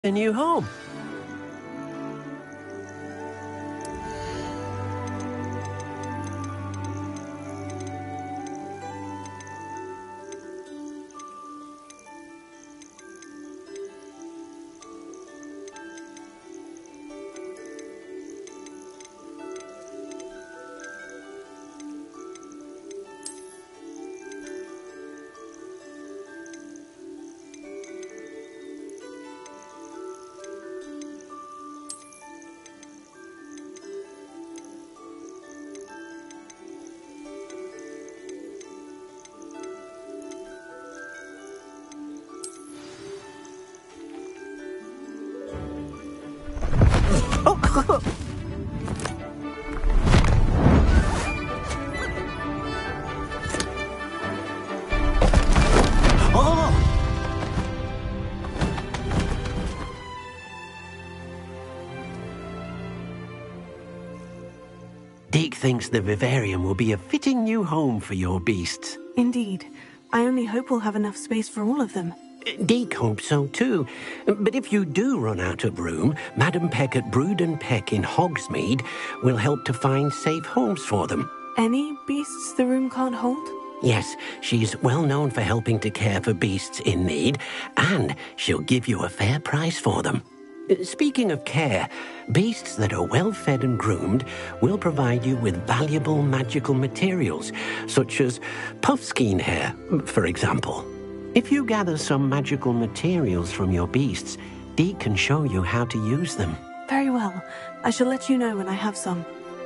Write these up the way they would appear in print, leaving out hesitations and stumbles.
a new home. Oh! Oh! Deke thinks the vivarium will be a fitting new home for your beasts. Indeed. I only hope we'll have enough space for all of them. Deke hopes so too. But if you do run out of room, Madam Peck at Brood and Peck in Hogsmeade will help to find safe homes for them. Any beasts the room can't hold? Yes, she's well known for helping to care for beasts in need, and she'll give you a fair price for them. Speaking of care, beasts that are well fed and groomed will provide you with valuable magical materials, such as puffskein hair, for example. If you gather some magical materials from your beasts, Deke can show you how to use them. Very well. I shall let you know when I have some.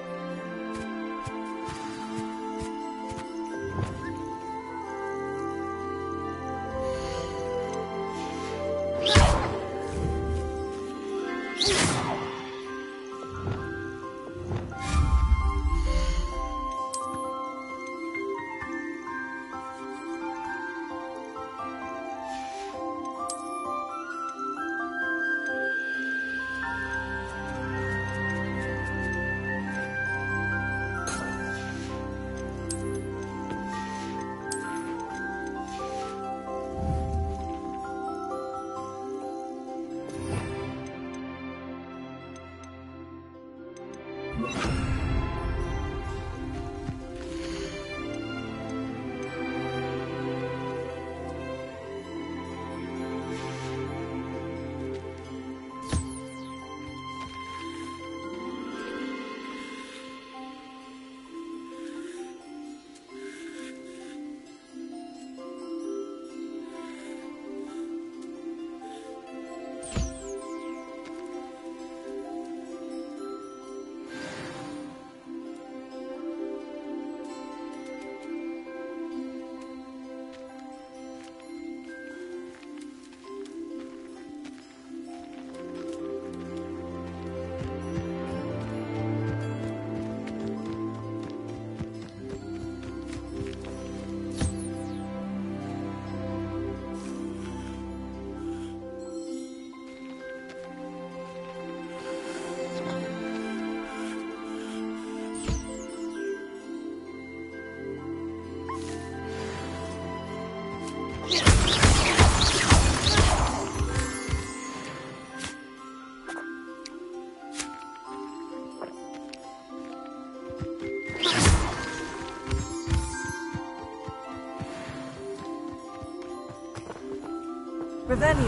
Revelio.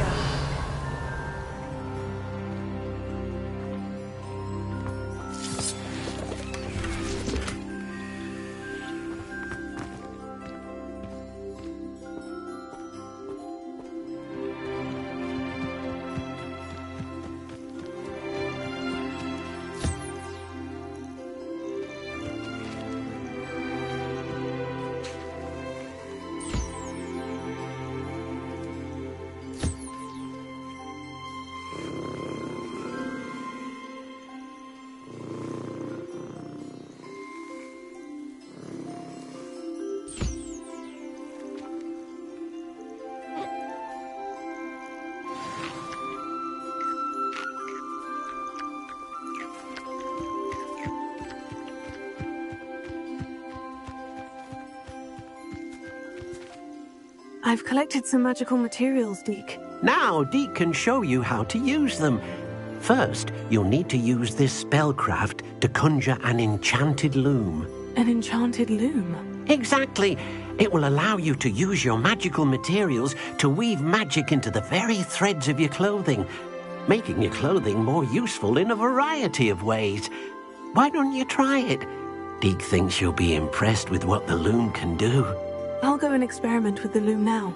I've collected some magical materials, Deke. Now Deke can show you how to use them. First, you'll need to use this spellcraft to conjure an enchanted loom. An enchanted loom? Exactly. It will allow you to use your magical materials to weave magic into the very threads of your clothing, making your clothing more useful in a variety of ways. Why don't you try it? Deke thinks you'll be impressed with what the loom can do. I'll go and experiment with the loom now.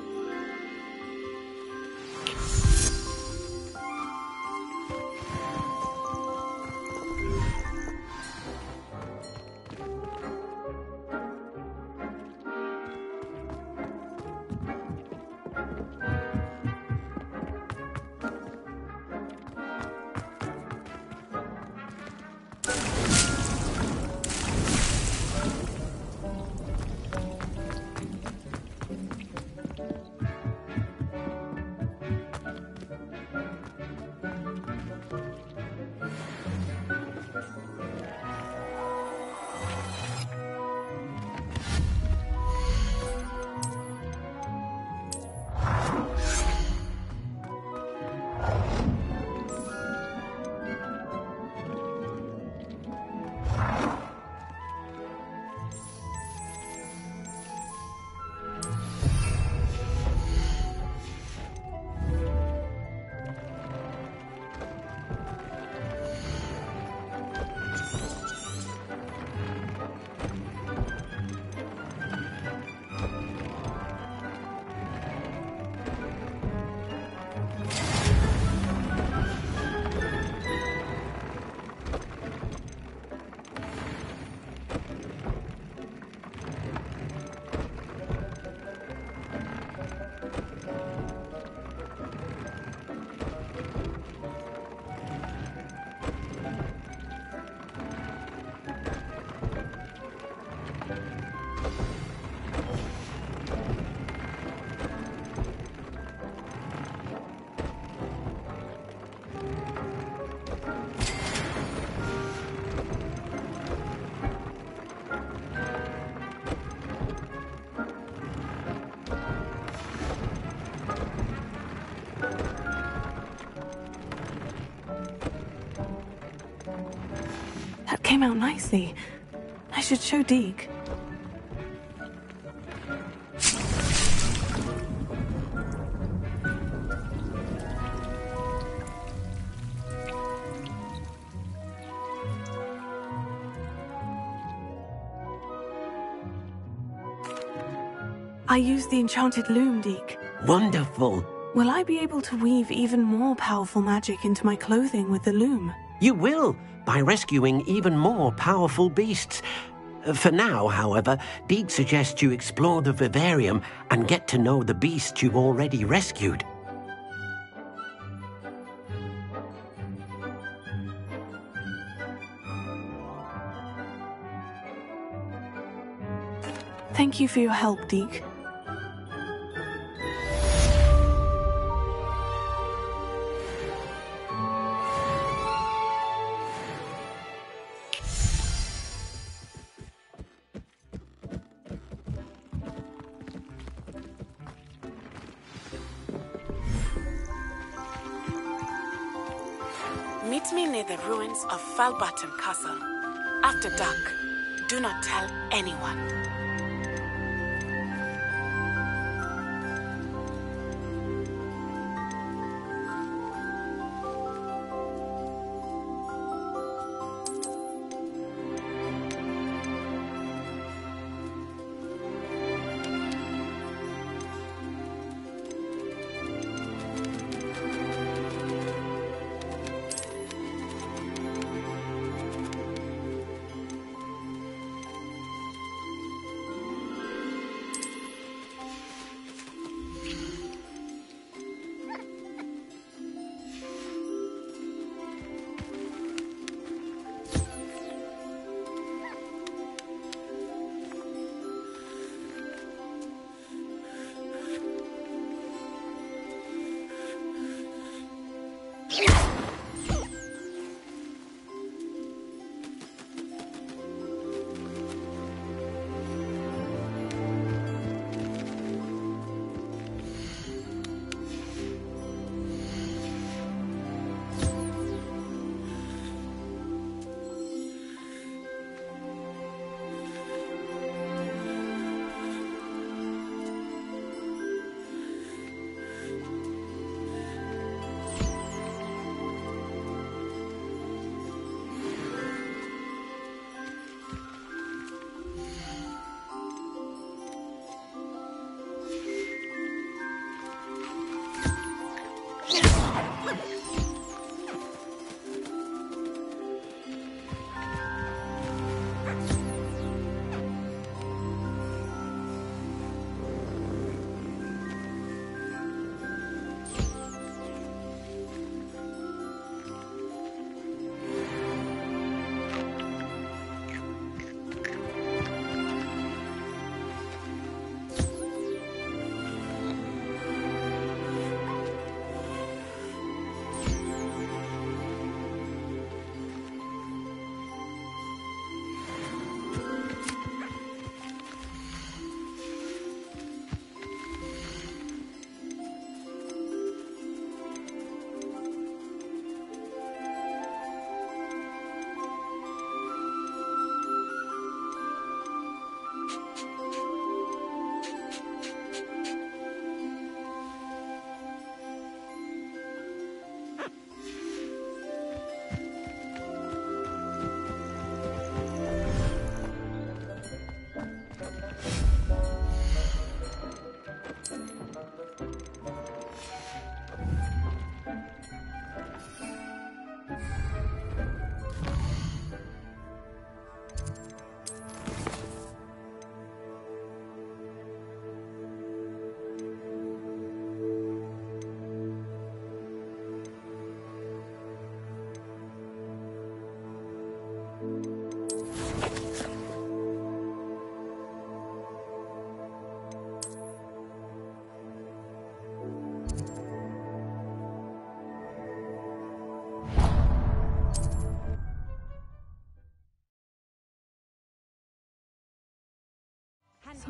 That came out nicely. I should show Deke. I used the enchanted loom, Deke. Wonderful. Will I be able to weave even more powerful magic into my clothing with the loom? You will, by rescuing even more powerful beasts. For now, however, Deke suggests you explore the vivarium and get to know the beasts you've already rescued. Thank you for your help, Deke. Meet me near the ruins of Falbaton Castle. After dark, do not tell anyone.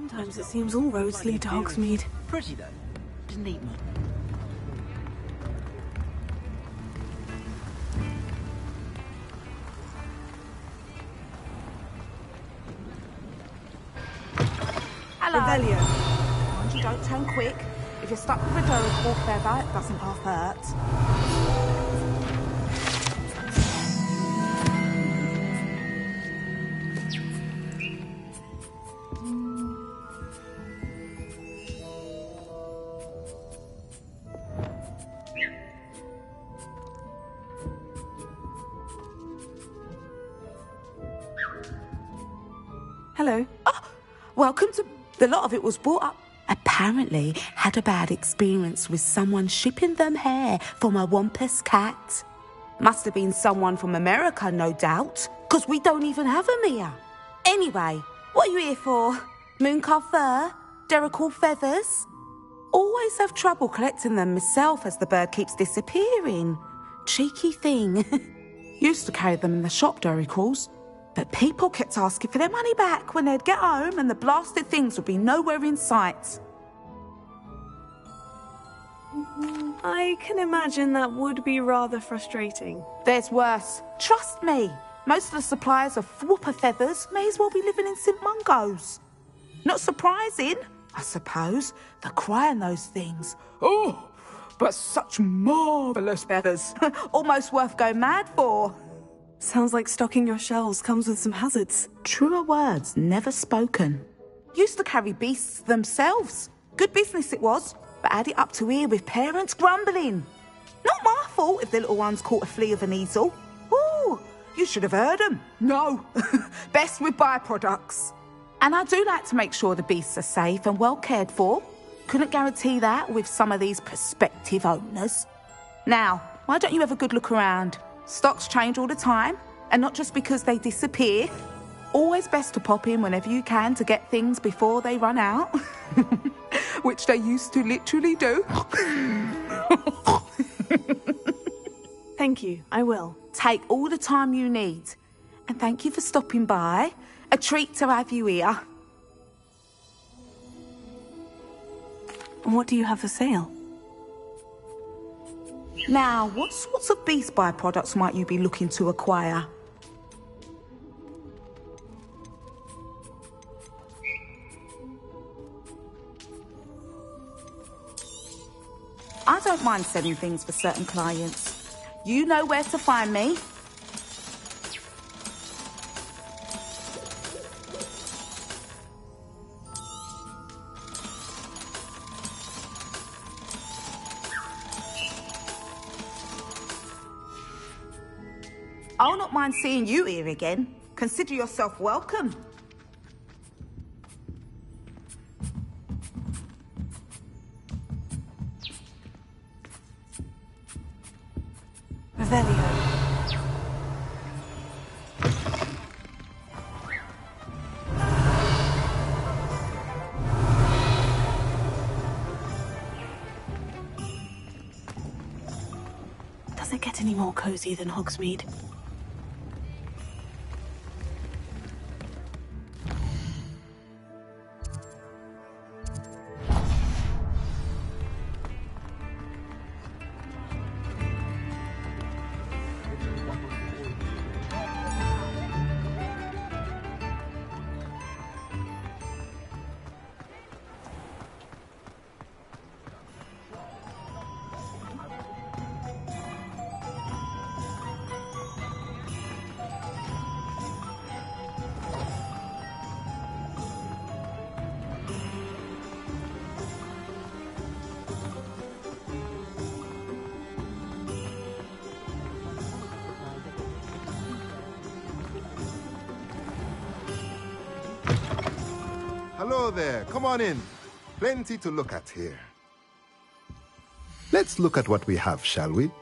Sometimes it seems all roads lead to Hogsmeade. Pretty though. Didn't eat much. Hello. Revelio. Mind you don't turn quick. If you're stuck with a Duracell feather, it doesn't half hurt. Hello. Welcome to... The lot of it was brought up. Apparently had a bad experience with someone shipping them hair from a Wampus cat. Must have been someone from America, no doubt, because we don't even have them here. Anyway, what are you here for? Mooncar fur? Derrickle feathers? Always have trouble collecting them myself as the bird keeps disappearing. Cheeky thing. Used to carry them in the shop, Derricles. But people kept asking for their money back when they'd get home and the blasted things would be nowhere in sight. I can imagine that would be rather frustrating. There's worse. Trust me. Most of the suppliers of whooper feathers may as well be living in St Mungo's. Not surprising, I suppose, the cry on those things. Oh, but such marvellous feathers. Almost worth going mad for. Sounds like stocking your shelves comes with some hazards. Truer words never spoken. Used to carry beasts themselves. Good business it was, but had it up to here with parents grumbling. Not my fault if the little ones caught a flea of an easel. Ooh, you should have heard them. No, best with byproducts. And I do like to make sure the beasts are safe and well cared for. Couldn't guarantee that with some of these prospective owners. Now, why don't you have a good look around? Stocks change all the time, and not just because they disappear. Always best to pop in whenever you can to get things before they run out. Which they used to literally do. Thank you, I will. Take all the time you need. And thank you for stopping by. A treat to have you here. And what do you have for sale? Now, what sorts of beast byproducts might you be looking to acquire? I don't mind selling things for certain clients. You know where to find me. I'll not mind seeing you here again. Consider yourself welcome. Revelio. Does it get any more cozy than Hogsmeade? Hello there, come on in. Plenty to look at here. Let's look at what we have, shall we?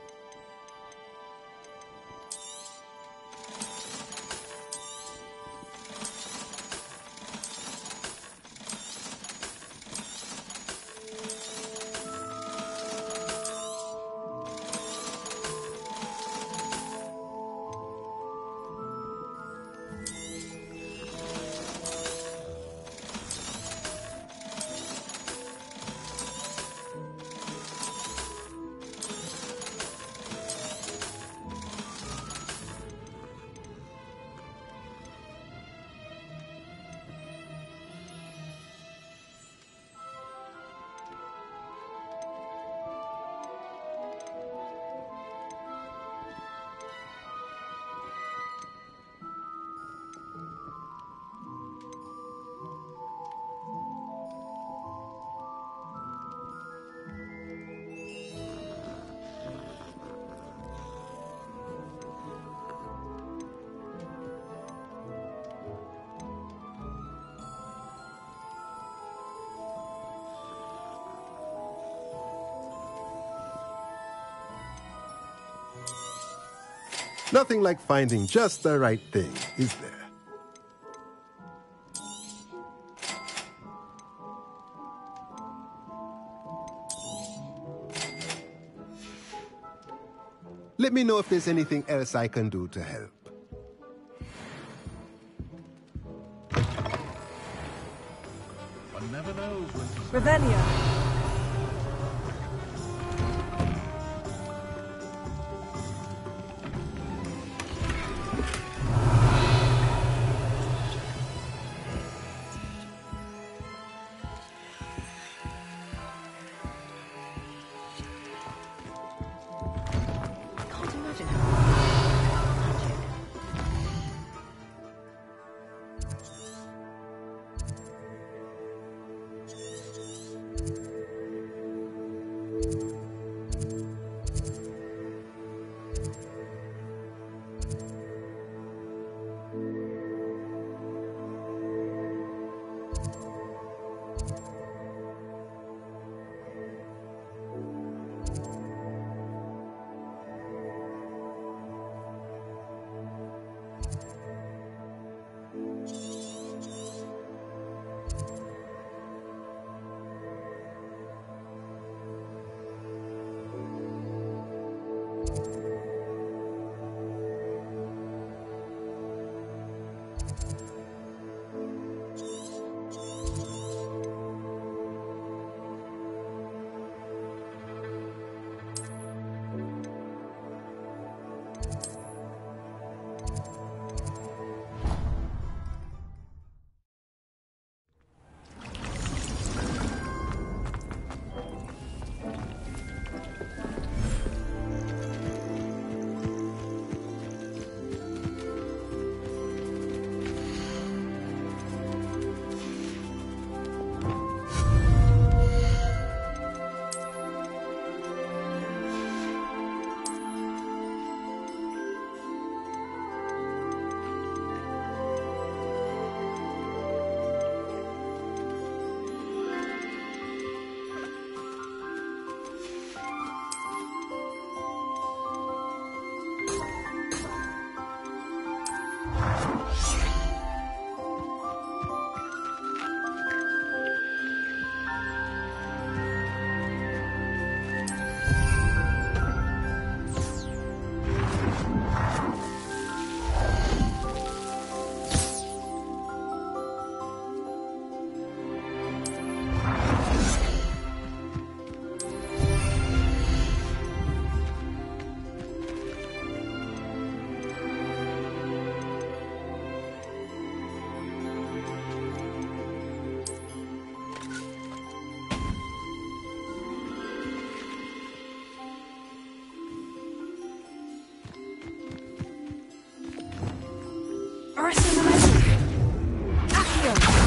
Nothing like finding just the right thing, is there? Let me know if there's anything else I can do to help. One never knows when to... Revelio. Can't imagine how magic. Ursula Magic. Accio.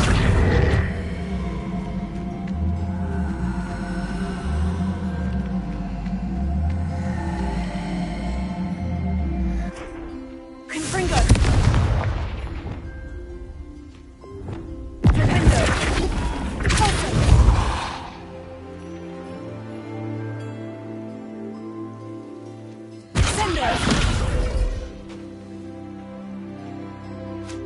Confringo. Flipendo. Pulso. Sendo.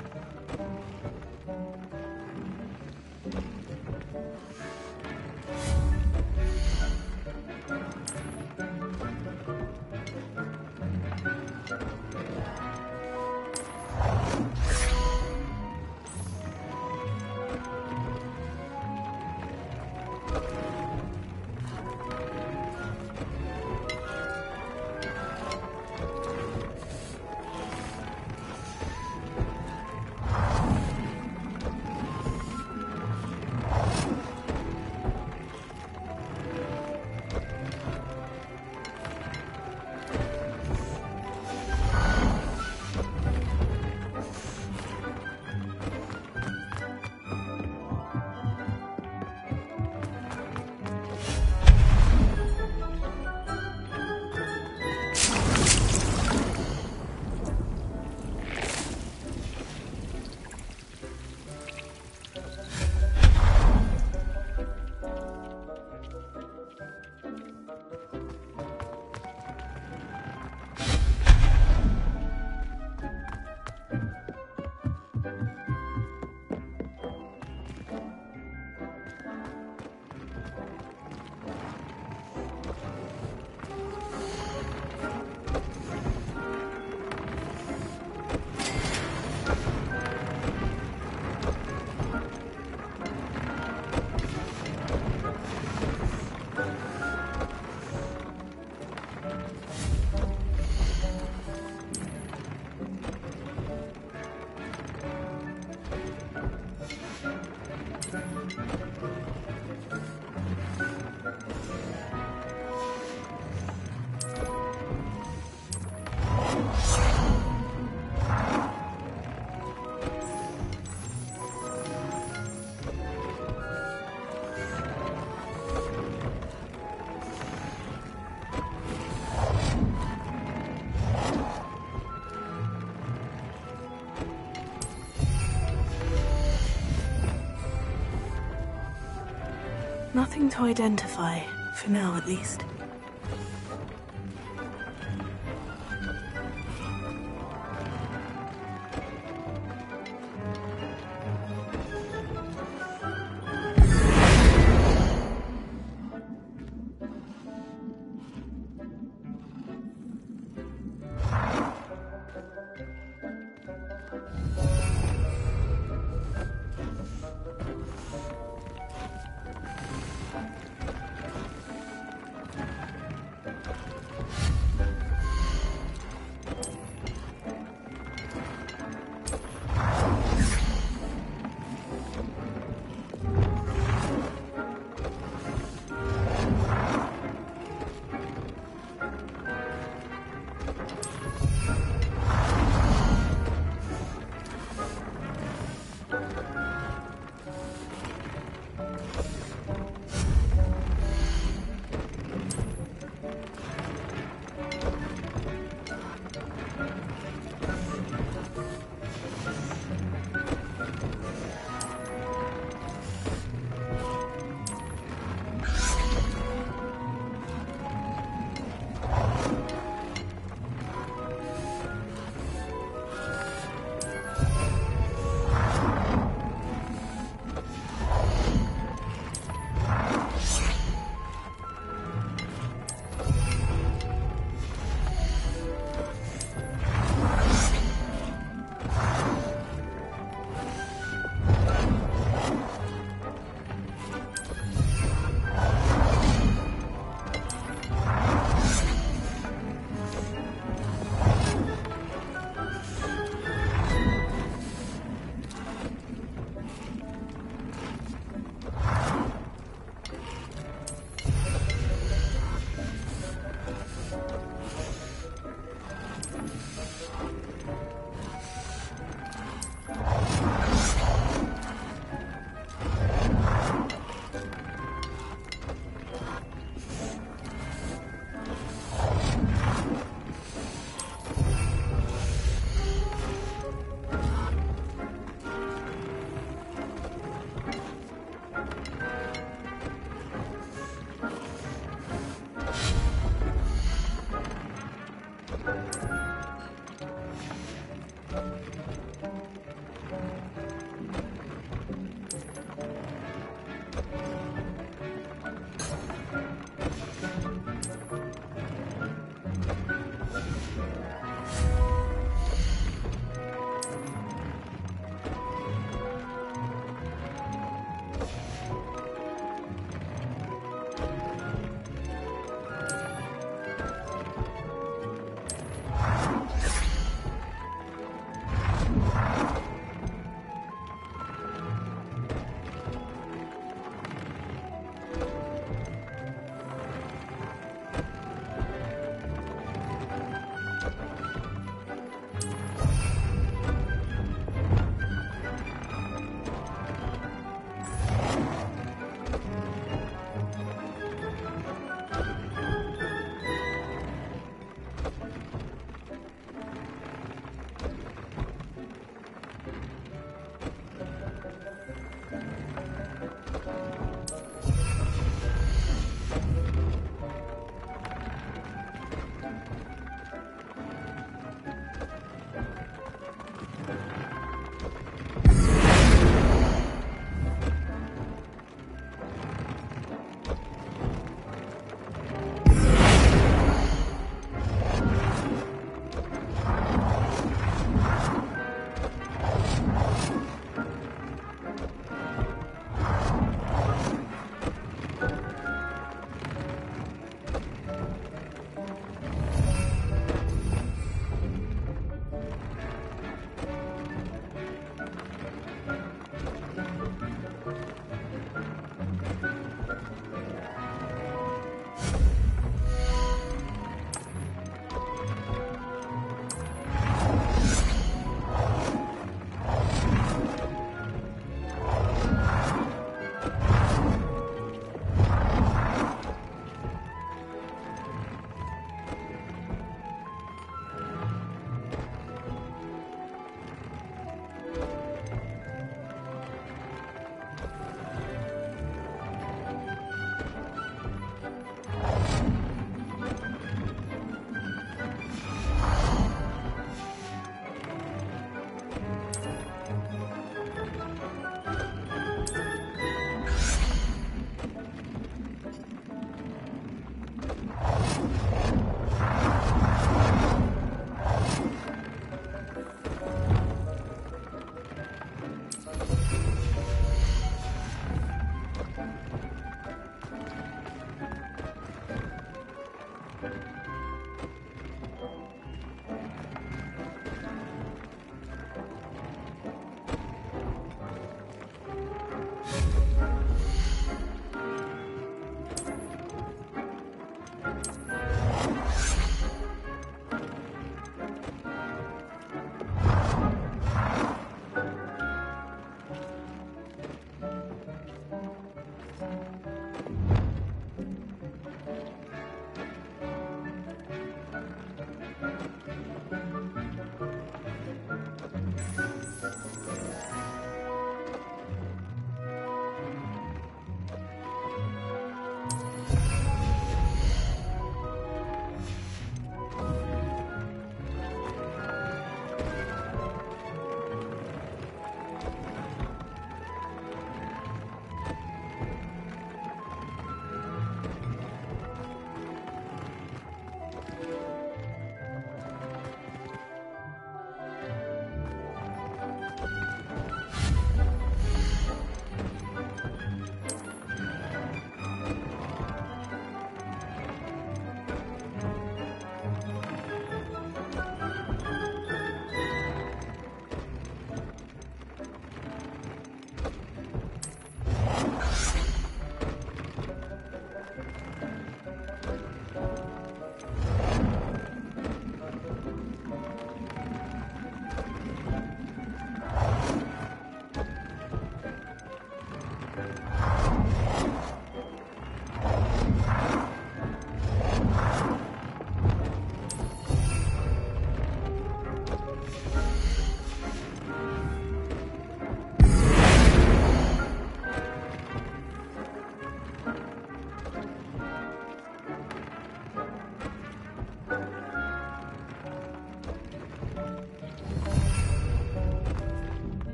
Nothing to identify, for now at least.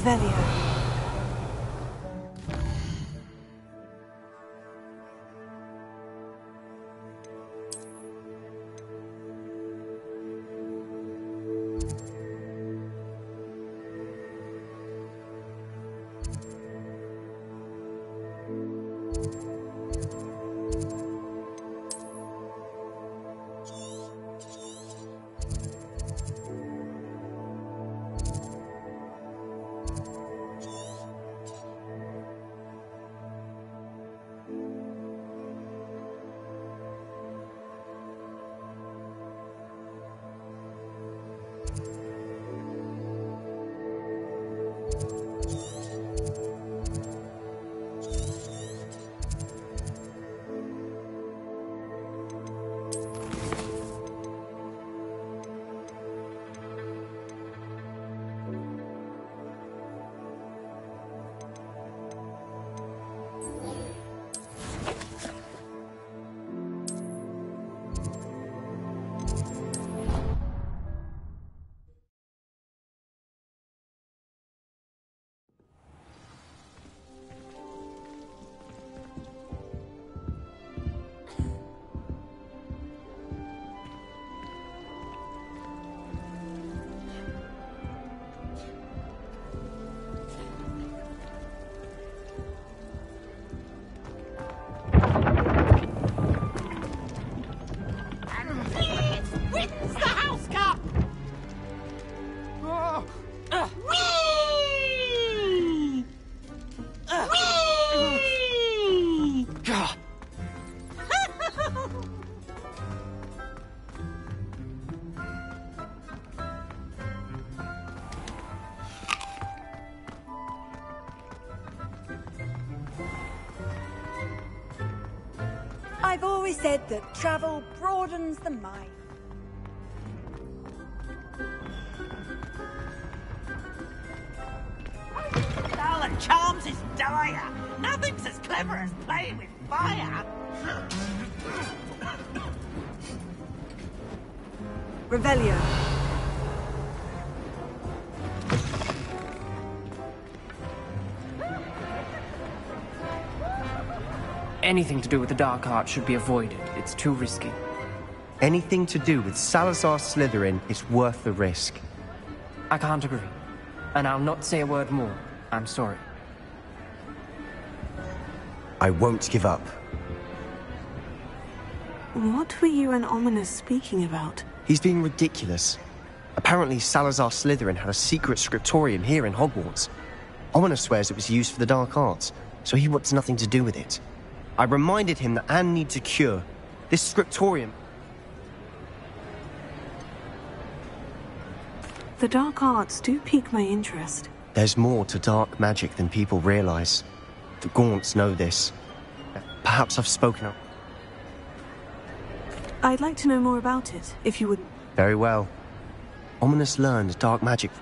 Revelio. I've always said that travel broadens the mind. Alan Charms is dire. Nothing's as clever as playing with fire. Revelio. Anything to do with the dark arts should be avoided. It's too risky. Anything to do with Salazar Slytherin is worth the risk. I can't agree. And I'll not say a word more. I'm sorry. I won't give up. What were you and Ominis speaking about? He's being ridiculous. Apparently Salazar Slytherin had a secret scriptorium here in Hogwarts. Ominis swears it was used for the dark arts, so he wants nothing to do with it. I reminded him that Anne needs a cure. This scriptorium... The dark arts do pique my interest. There's more to dark magic than people realize. The Gaunts know this. Perhaps I've spoken up. I'd like to know more about it, if you would... Very well. Ominis learned dark magic...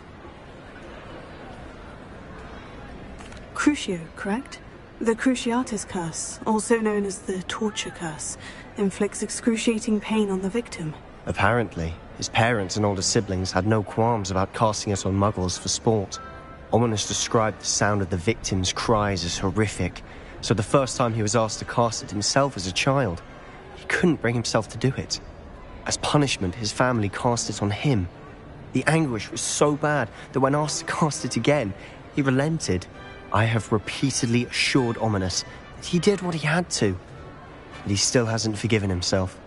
Crucio, correct? The Cruciatus Curse, also known as the Torture Curse, inflicts excruciating pain on the victim. Apparently, his parents and older siblings had no qualms about casting it on muggles for sport. Ominis described the sound of the victim's cries as horrific, so the first time he was asked to cast it himself as a child, he couldn't bring himself to do it. As punishment, his family cast it on him. The anguish was so bad that when asked to cast it again, he relented. I have repeatedly assured Ominis that he did what he had to, but he still hasn't forgiven himself.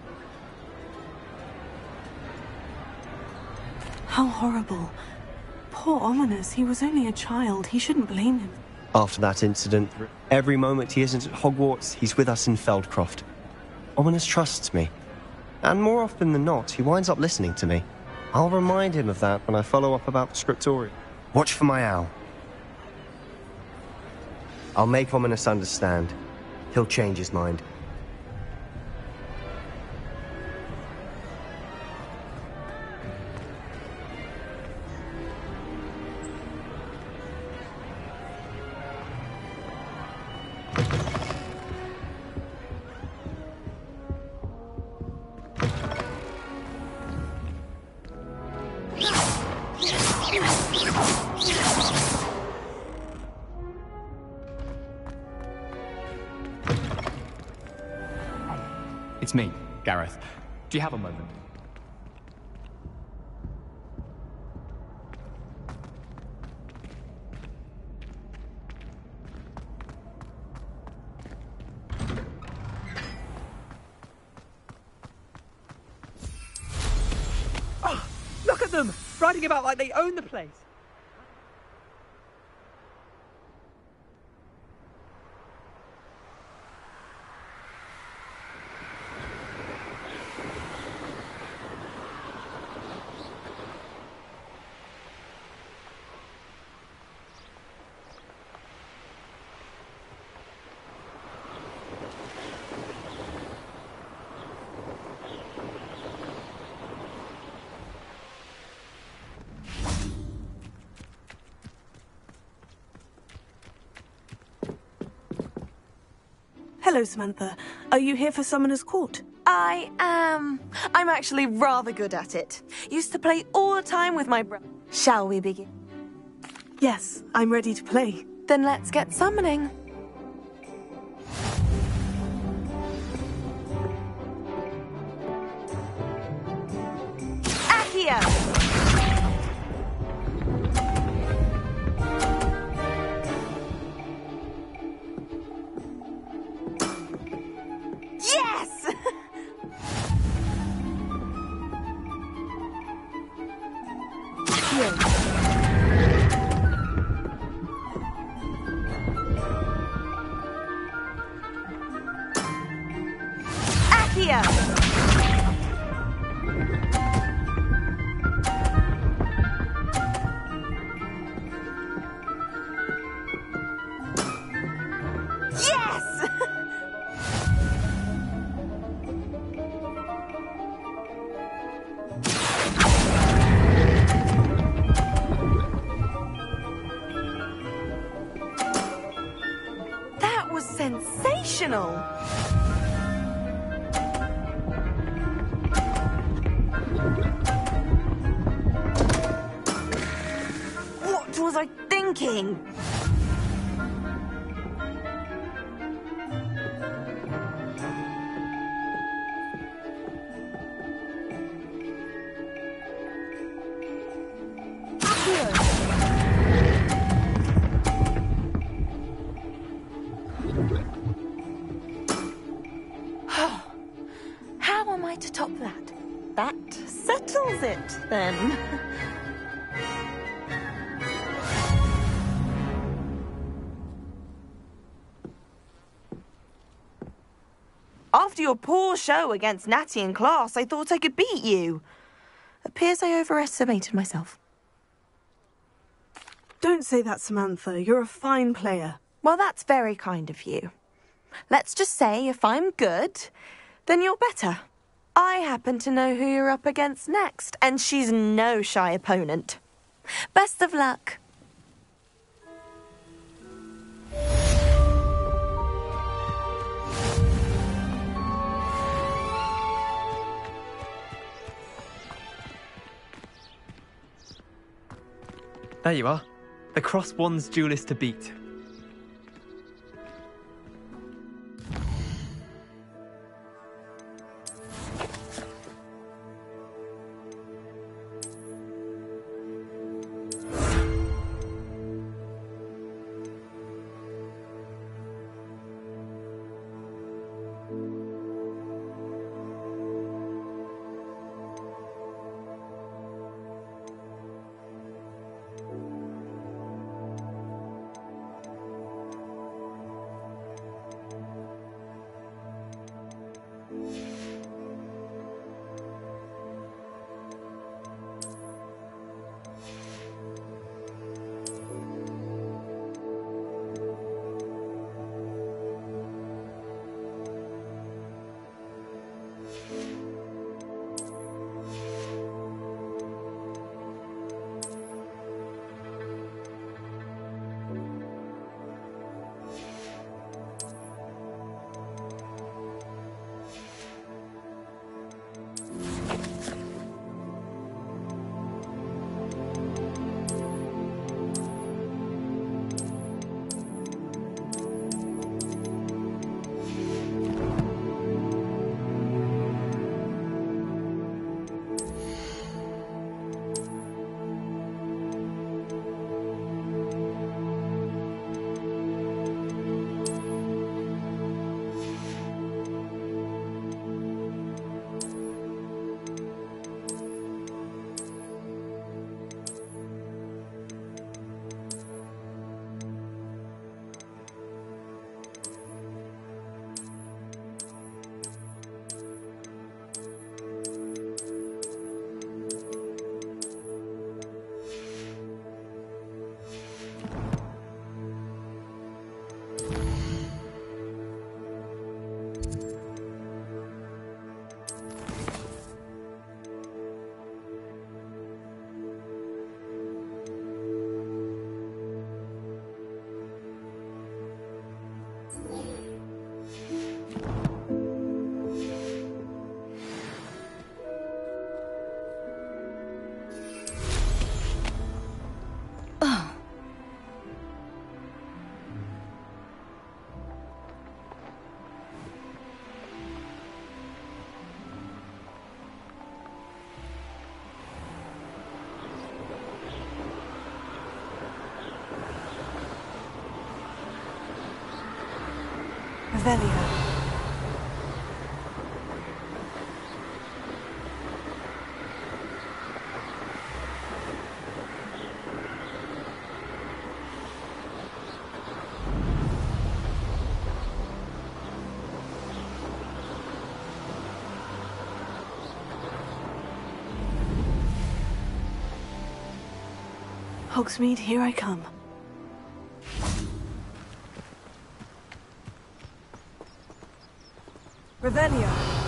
How horrible. Poor Ominis, he was only a child. He shouldn't blame him. After that incident, every moment he isn't at Hogwarts, he's with us in Feldcroft. Ominis trusts me, and more often than not, he winds up listening to me. I'll remind him of that when I follow up about the scriptorium. Watch for my owl. I'll make Ominis understand. He'll change his mind. It's me, Gareth. Do you have a moment? Oh, look at them! Riding about like they own the place. Hello, Samantha. Are you here for Summoner's Court? I am. I'm actually rather good at it. Used to play all the time with my brother. Shall we begin? Yes, I'm ready to play. Then let's get summoning. Accio! Yes! Accio! Yes! That was sensational! What was I thinking? How am I to top that? That settles it, then. After your poor show against Natty in class, I thought I could beat you. Appears I overestimated myself. Don't say that, Samantha. You're a fine player. Well, that's very kind of you. Let's just say if I'm good, then you're better. I happen to know who you're up against next, and she's no shy opponent. Best of luck. There you are. The Cross Wands duelist to beat. Revelio. Hogsmeade, here I come. Revelio.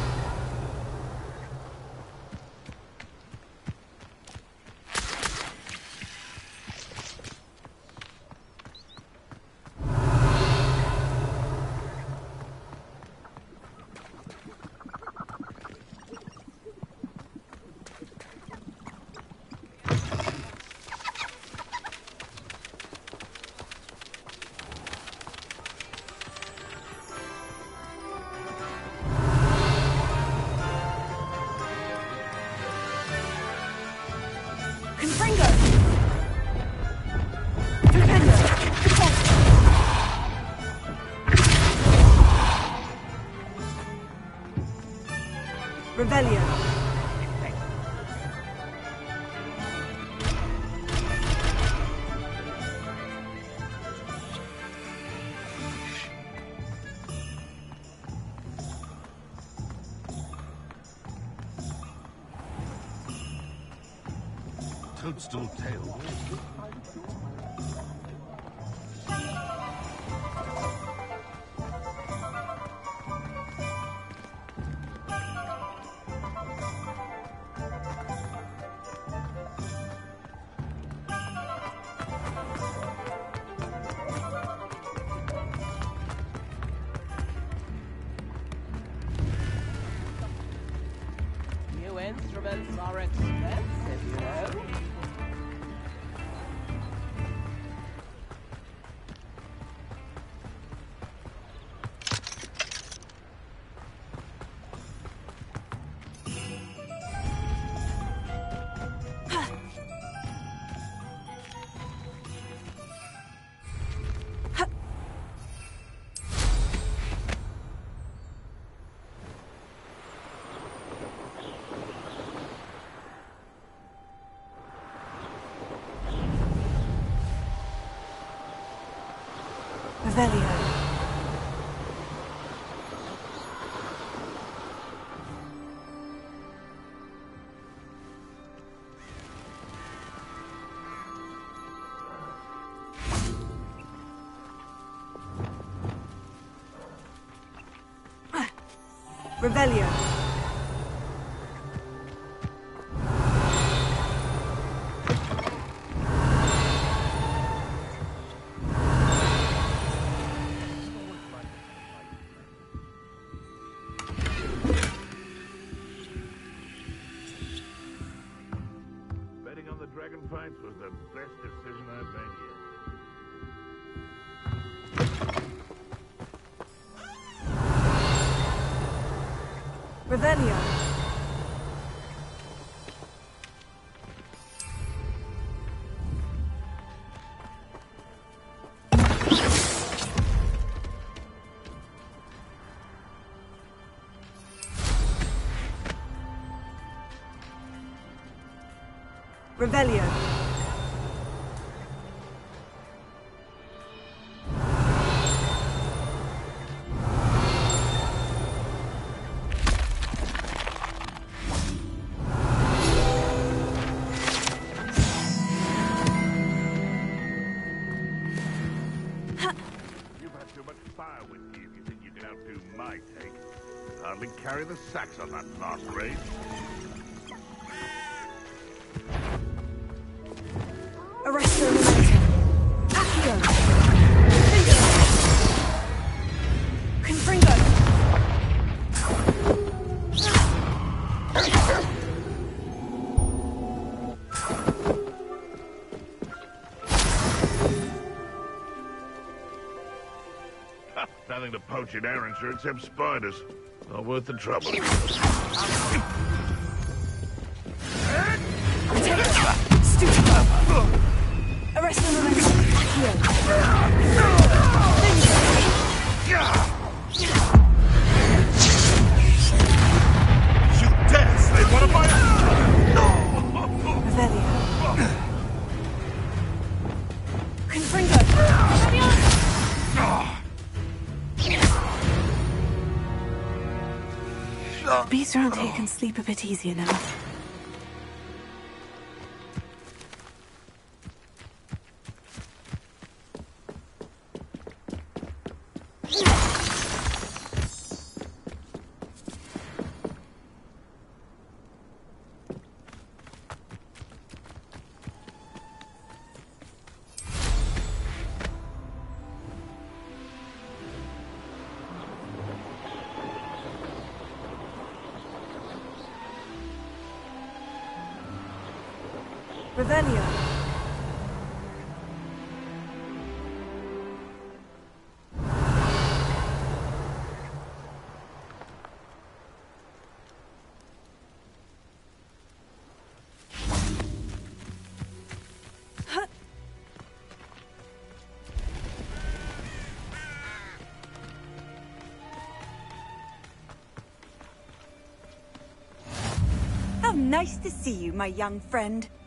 Revelio. Toadstool tail. New instruments are expensive, you know. Revelio. Revelio. Betting on the dragon fights was the best decision I've made yet. Revelio. Revelio. You've had too much fire with you if you think you can outdo my take. Hardly carry the sacks on that last raid. Arresto Momentum. Accio. Nothing to poach in Arrynshire except spiders. Not worth the trouble. Arrest them, Shoot dead, slave! What am I? Beasts around here can sleep a bit easier now. Revelio. How nice to see you, my young friend.